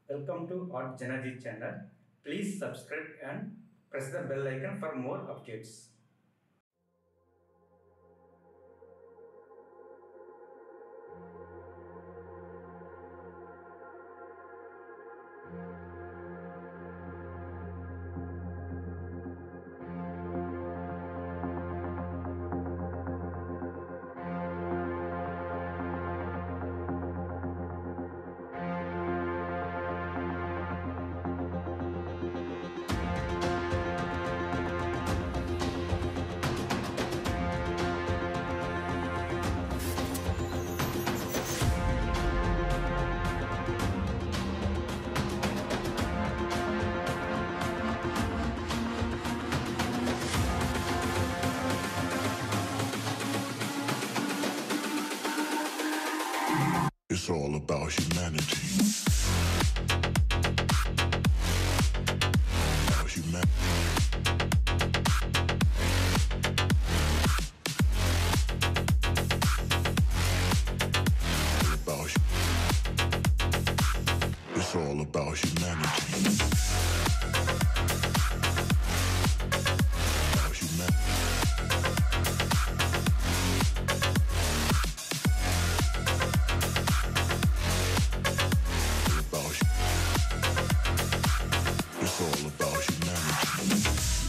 Welcome to artjanag channel. Please subscribe and press the bell icon for more updates. It's all about humanity. About humanity. It's all about humanity. About humanity. It's all about humanity.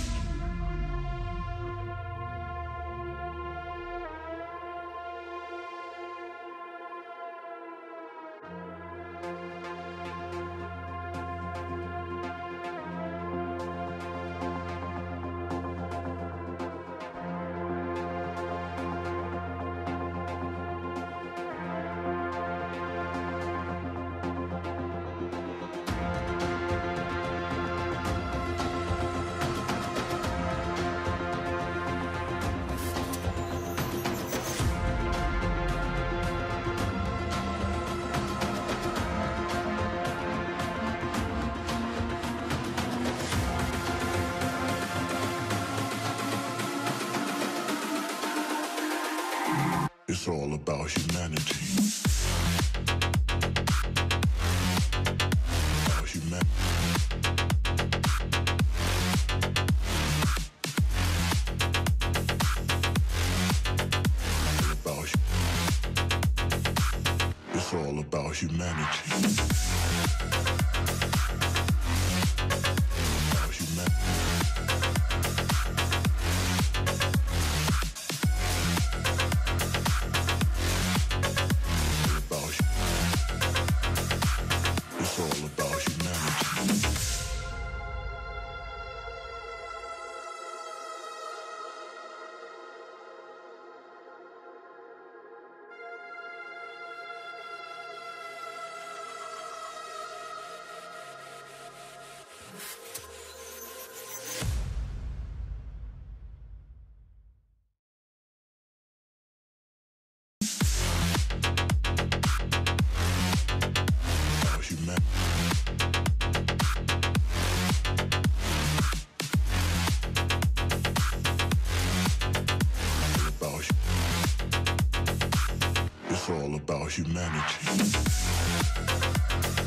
It's all about humanity. About humanity. It's all about humanity. About humanity. It's all about humanity. About humanity. It's all about humanity.